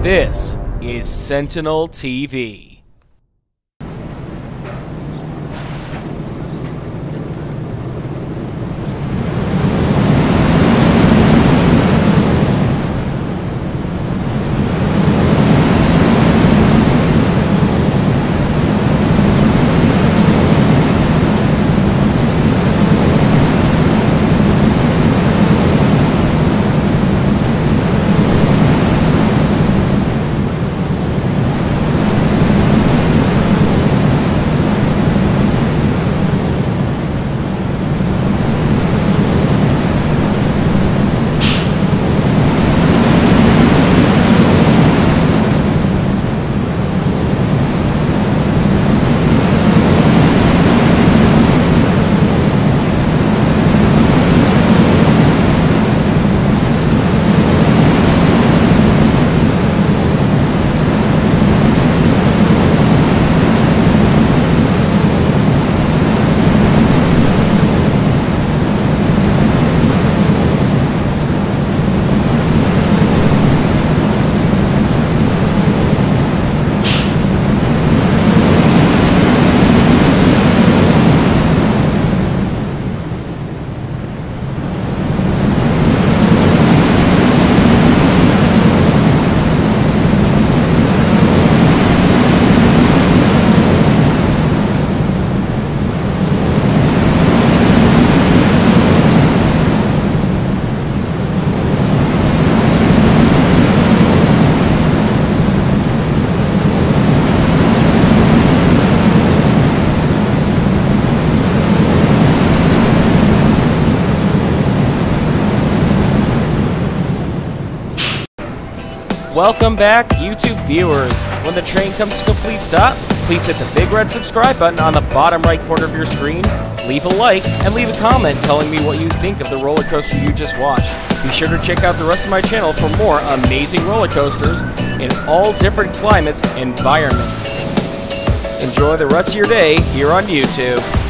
This is Sentinel TV. Welcome back, YouTube viewers. When the train comes to a complete stop, please hit the big red subscribe button on the bottom right corner of your screen, leave a like, and leave a comment telling me what you think of the roller coaster you just watched. Be sure to check out the rest of my channel for more amazing roller coasters in all different climates and environments. Enjoy the rest of your day here on YouTube.